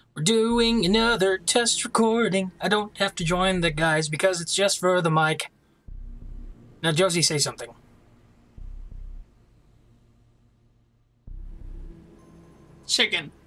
We're doing another test recording. I don't have to join the guys because it's just for the mic. Now, Josie, say something. Chicken.